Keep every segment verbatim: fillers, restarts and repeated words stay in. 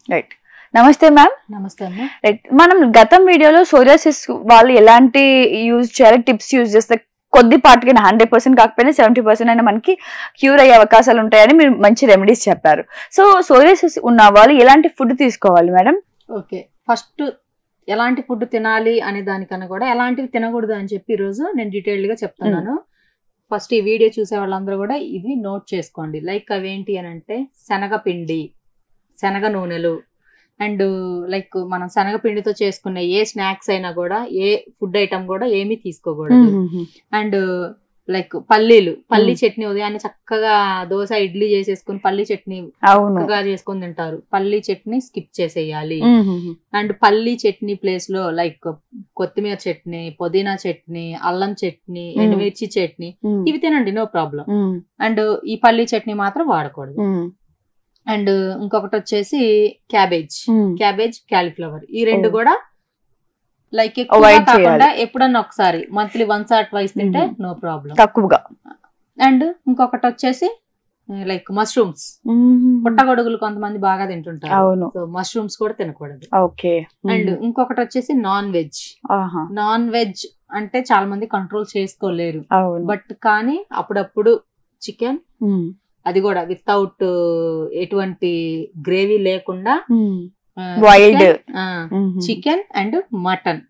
Right. నమస్తే ma'am. నమస్తే అమ్మా. రైట్, మనం గతం వీడియోలో సోరియాసిస్ వాళ్ళు ఎలాంటి యూజ్ చేయాలి, టిప్స్ యూజ్ చేస్తే కొద్దిపాటికి హండ్రెడ్ పర్సెంట్ కాకపోయినా సెవెంటీ పర్సెంట్ అయినా మనకి క్యూర్ అయ్యే అవకాశాలు ఉంటాయని మీరు మంచి రెమెడీస్ చెప్పారు. సో సోరియాసిస్ ఉన్న వాళ్ళు ఎలాంటి ఫుడ్ తీసుకోవాలి మేడం? ఓకే, ఫస్ట్ ఎలాంటి ఫుడ్ తినాలి అనే దానికన్నా కూడా ఎలాంటివి తినకూడదు అని చెప్పి ఈరోజు నేను డీటెయిల్డ్ గా చెప్తున్నాను. ఫస్ట్ ఈ వీడియో చూసే వాళ్ళందరూ కూడా ఇది నోట్ చేసుకోండి. లైక్ అవేంటి అని అంటే శనగపిండి, శనగ నూనెలు, అండ్ లైక్ మనం శనగపిండితో చేసుకునే ఏ స్నాక్స్ అయినా కూడా, ఏ ఫుడ్ ఐటమ్ కూడా ఏమీ తీసుకోకూడదు. అండ్ లైక్ పల్లీలు, పల్లీ చట్నీ ఉదయాన్నే చక్కగా దోశ ఇడ్లీ చేసేసుకుని పల్లీ చట్నీ చక్కగా చేసుకుని తింటారు. పల్లీ చట్నీ స్కిప్ చేసేయాలి. అండ్ పల్లీ చట్నీ ప్లేస్ లో లైక్ కొత్తిమీర చట్నీ, పుదీనా చట్నీ, అల్లం చట్నీ, ఎండుమిర్చి చట్నీ ఇవి తినండి, నో ప్రాబ్లం. అండ్ ఈ పల్లీ చట్నీ మాత్రం వాడకూడదు. అండ్ ఇంకొకటి వచ్చేసి క్యాబేజ్, క్యాబేజ్ క్యాలీఫ్లవర్ ఈ రెండు కూడా లైక్ ఎక్కువ కాకుండా ఎప్పుడన్నా ఒకసారి మంత్లీ వన్స్ ఆర్ ట్వైస్ తింటే నో ప్రాబ్లం, తక్కువగా. అండ్ ఇంకొకటి వచ్చేసి లైక్ మష్రూమ్స్, పుట్టగొడుగులు కొంతమంది బాగా తింటుంటారు, సో మష్రూమ్స్ కూడా తినకూడదు. అండ్ ఇంకొకటి వచ్చేసి నాన్ వెజ్. నాన్ వెజ్ అంటే చాలా మంది కంట్రోల్ చేసుకోలేరు, బట్ కానీ అప్పుడప్పుడు చికెన్, అది కూడా వితౌట్ ఎటువంటి గ్రేవీ లేకుండా wild chicken and mutton,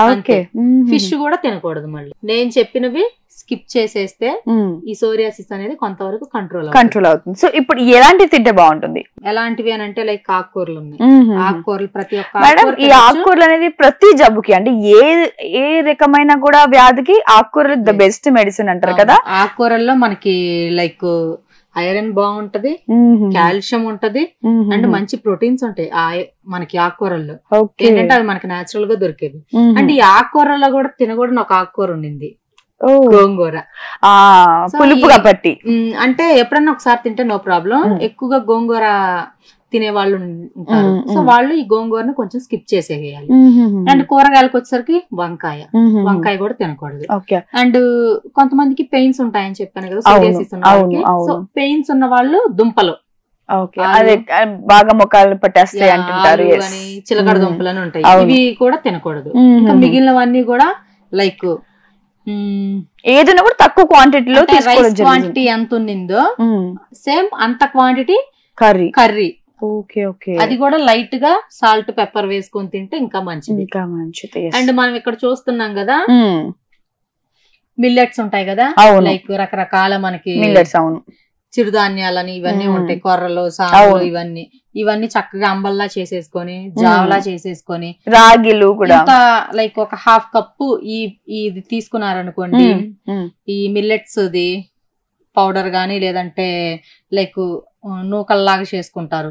fish కూడా తినకూడదు. మళ్ళీ నేను చెప్పినవి స్కిప్ చేసేస్తే ఈ సోరియాసిస్ అనేది కొంతవరకు కంట్రోల్ కంట్రోల్ అవుతుంది. సో ఇప్పుడు ఎలాంటివి తింటే బాగుంటుంది? ఎలాంటివి అని అంటే లైక్ ఆకుకూరలు ఉన్నాయి. ఆకుకూరలు ప్రతి ఒక్క ఈ ఆకుకూరలు అనేది ప్రతి జబ్బుకి అంటే ఏ ఏ రకమైన కూడా వ్యాధికి ఆకుకూరలు ద బెస్ట్ మెడిసిన్ అంటారు కదా. ఆకుకూరల్లో మనకి లైక్ ఐరన్ బాగుంటది, కాల్షియం ఉంటది, అండ్ మంచి ప్రోటీన్స్ ఉంటాయి మనకి ఆకుకూరల్లో. ఏంటంటే అవి మనకి నేచురల్ గా దొరికేది. అండ్ ఈ ఆకుకూరల్లో కూడా తినకూడని ఒక ఆకుకూర ఉండింది, గోంగూర. పులుపుగా పట్టి అంటే ఎప్పుడన్నా ఒకసారి తింటే నో ప్రాబ్లం. ఎక్కువగా గోంగూర తినే వాళ్ళు ఉంటారు, సో వాళ్ళు ఈ గోంగూరని కొంచెం స్కిప్ చేసేయాలి. అండ్ కూరగాయలకు వచ్చేసరికి వంకాయ, వంకాయ కూడా తినకూడదు. అండ్ కొంతమందికి పెయిన్స్ ఉంటాయని చెప్పాను కదా సోరియాసిస్ ఉన్న వాళ్ళకి, సో పెయిన్స్ ఉన్న వాళ్ళు దుంపలు బాగా మొక్కలు పట్టేస్తాయి అంటుంటారు, చిలకడ దుంపలు అని ఉంటాయి, ఇవి కూడా తినకూడదు. ఇంకా మిగిలినవన్నీ కూడా లైక్ ఏదైనా కూడా తక్కువ క్వాంటిటీలో రైస్ క్వాంటిటీ ఎంత ఉండిందో సేమ్ అంత quantity curry curry okay okay అది కూడా లైట్ గా సాల్ట్ పెప్పర్ వేసుకొని తింటే ఇంకా మంచిది, ఇంకా మంచిది. అండ్ మనం ఇక్కడ చూస్తున్నాం కదా మిల్లెట్స్ ఉంటాయి కదా, లైక్ రకరకాల మనకి మిల్లెట్స్, అవును, చిరుధాన్యాలని ఇవన్నీ ఉంటాయి, కొర్రలు, సాగులు, ఇవన్నీ ఇవన్నీ చక్కగా అంబల్లా చేసేసుకొని జావలా చేసేసుకొని, రాగిలు కూడా లైక్ ఒక హాఫ్ కప్పు ఈ ఇది తీసుకున్నారనుకోండి, ఈ మిల్లెట్స్ ది పౌడర్ గానీ లేదంటే లైక్ నూకల్లాగా చేసుకుంటారు,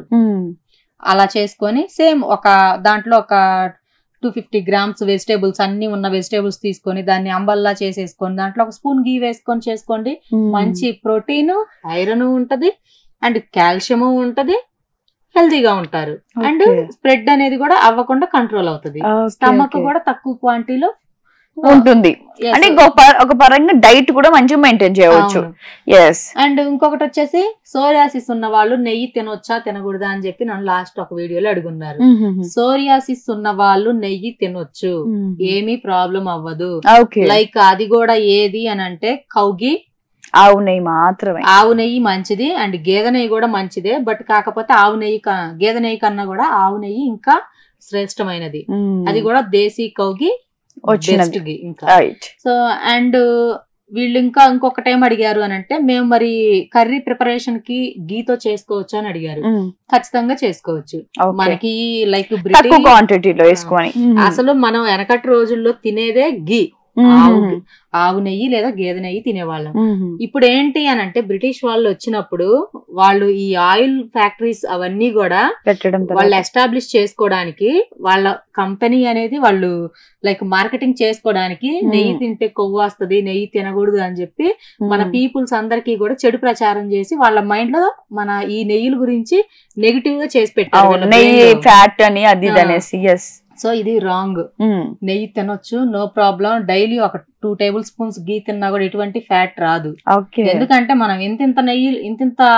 అలా చేసుకొని సేమ్ ఒక దాంట్లో ఒక టూ ఫిఫ్టీ గ్రామ్స్ వెజిటేబుల్స్ అన్ని ఉన్న వెజిటేబుల్స్ తీసుకొని దాన్ని అంబల్లా చేసేసుకొని దాంట్లో ఒక స్పూన్ గీ వేసుకొని చేసుకోండి. మంచి ప్రోటీన్, ఐరన్ ఉంటది, అండ్ కాల్షియం ఉంటది, హెల్తీగా ఉంటారు. అండ్ స్ప్రెడ్ అనేది కూడా అవ్వకుండా కంట్రోల్ అవుతుంది. స్టమక్ కూడా తక్కువ క్వాంటిటీలో ఉంటుంది, అంటే ఒక పరంగా డైట్ కూడా మంచిగా మెయింటైన్ చేయవచ్చు. అండ్ ఇంకొకటి వచ్చేసి సోరియాసిస్ ఉన్న వాళ్ళు నెయ్యి తినొచ్చా తినకూడదా అని చెప్పి నన్ను లాస్ట్ ఒక వీడియోలో అడుగున్నారు. సోరియాసిస్ ఉన్న వాళ్ళు నెయ్యి తినొచ్చు, ఏమీ ప్రాబ్లం అవ్వదు. లైక్ అది కూడా ఏది అని అంటే కౌగి ఆవు నెయ్యి మాత్రమే. ఆవు నెయ్యి మంచిది, అండ్ గేదె నెయ్యి కూడా మంచిదే, బట్ కాకపోతే ఆవు నెయ్యి గేదె నెయ్యి కన్నా కూడా ఆవు నెయ్యి ఇంకా శ్రేష్టమైనది. అది కూడా దేశీ కౌగి వచ్చినది ఇంకా. సో అండ్ వీళ్ళు ఇంకా ఇంకొకటి ఏం అడిగారు అని అంటే, మేము మరి కర్రీ ప్రిపరేషన్ కి గీతో చేసుకోవచ్చు అని అడిగారు. ఖచ్చితంగా చేసుకోవచ్చు. మనకి లైక్ క్వాంటిటీలో వేసుకొని అసలు మనం వెనకటి రోజుల్లో తినేదే గీ, ఆవు ఆవు నెయ్యి లేదా గేదె నెయ్యి తినేవాళ్ళం. ఇప్పుడు ఏంటి అని అంటే బ్రిటిష్ వాళ్ళు వచ్చినప్పుడు వాళ్ళు ఈ ఆయిల్ ఫ్యాక్టరీస్ అవన్నీ కూడా వాళ్ళు ఎస్టాబ్లిష్ చేసుకోవడానికి, వాళ్ళ కంపెనీ అనేది వాళ్ళు లైక్ మార్కెటింగ్ చేసుకోవడానికి నెయ్యి తింటే కొవ్వు వస్తుంది, నెయ్యి తినకూడదు అని చెప్పి మన పీపుల్స్ అందరికీ కూడా చెడు ప్రచారం చేసి వాళ్ళ మైండ్ లో మన ఈ నెయ్యిల గురించి నెగిటివ్ గా చేసి పెట్టారు, నెయ్యి ఫ్యాట్ అని అది అనేసి. సో ఇది రాంగ్. నెయ్యి తినొచ్చు, నో ప్రాబ్లం. డైలీ ఒక టూ టేబుల్ స్పూన్స్ గీ తిన్నా కూడా ఎటువంటి ఫ్యాట్ రాదు. ఎందుకంటే మనం ఇంతింత నెయ్యి ఇంతింత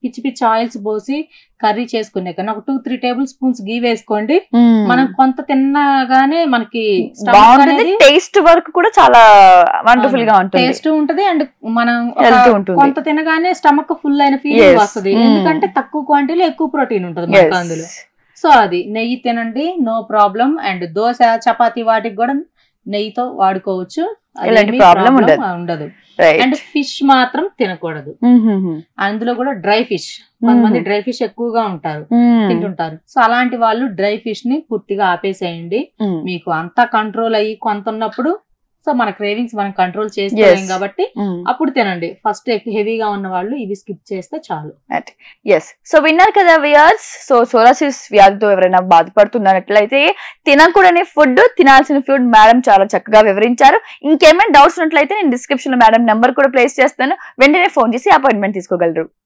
పిచ్చి పిచ్చి ఆయిల్స్ పోసి కర్రీ చేసుకునే కన్నా ఒక two three tablespoons ghee వేసుకోండి. మనం కొంత తిన్నగానే మనకి టేస్ట్ వరకు కూడా చాలా వండర్ఫుల్ గా ఉంటుంది, టేస్ట్ ఉంటది. అండ్ మనం కొంత తినగానే స్టమక్ ఫుల్ అయిన ఫీలింగ్ వస్తుంది, ఎందుకంటే తక్కువ క్వాంటిటీలో ఎక్కువ ప్రోటీన్ ఉంటుంది మనకు అందులో. సో అది నెయ్యి తినండి, no problem. And dosa chapati వాటికి కూడా నెయ్యితో వాడుకోవచ్చు, ఉండదు. అండ్ ఫిష్ మాత్రం తినకూడదు, అందులో కూడా డ్రై ఫిష్. కొంతమంది డ్రై ఫిష్ ఎక్కువగా ఉంటారు, తింటుంటారు. సో అలాంటి వాళ్ళు డ్రై ఫిష్ ని పూర్తిగా ఆపేసేయండి. మీకు అంతా కంట్రోల్ అయ్యి కొంత ఉన్నప్పుడు సో మన క్రేవింగ్స్ మనం కంట్రోల్ చేసుకోలేం కాబట్టి అప్పుడు తినండి. ఫస్ట్ హెవీగా ఉన్న వాళ్ళు ఇవి స్కిప్ చేస్తే చాలు. ఎస్, సో విన్నారు కదా వ్యూయర్స్. సో సోరాసిస్ వ్యాధితో ఎవరైనా బాధపడుతున్నట్లయితే తినకూడని ఫుడ్, తినాల్సిన ఫుడ్ మేడం చాలా చక్కగా వివరించారు. ఇంకేమైనా డౌట్స్ ఉన్నట్లయితే నేను డిస్క్రిప్షన్ లో మేడం నెంబర్ కూడా ప్లేస్ చేస్తాను, వెంటనే ఫోన్ చేసి అపాయింట్మెంట్ తీసుకోగలరు.